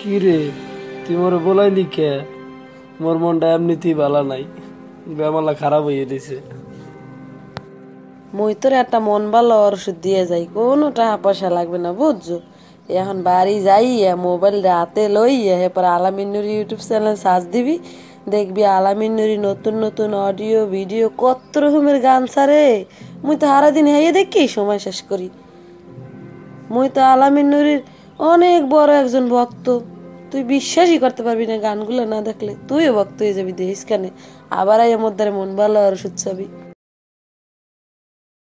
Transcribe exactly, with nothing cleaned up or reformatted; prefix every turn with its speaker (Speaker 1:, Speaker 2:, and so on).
Speaker 1: কি রে, তুই মোরে বলাইলি কে? মোর মনটা এমনিতেই ভালো নাই, বেমালা খারাপ হয়ে দিছে।
Speaker 2: মুই তোর একটা মন ভালো ওষুধ দিয়ে যাই, কোনো টাকা পয়সা লাগবে না বুঝছো। এখন বাড়ি যাইয়া মোবাইলটা হাতে লইয়া এরপর আলামিন নুরি ইউটিউব চ্যানেল সার্চ দিবি, দেখবি আলামিন নুরি নতুন নতুন অডিও ভিডিও কত রকমের গান ছাড়ে। মুই তো সারাদিন হাইয়ে দেখি সময় শেষ করি। মুই তো আলামিন নুরির অনেক বড় একজন ভক্ত। তুই বিশ্বাসই করতে পারবি না, গানগুলো না দেখলে তুইও ভক্ত হয়ে যাবি। দেখিস কানে আবার এর মধ্যে মন ভালো আর ওষুধ চাবি।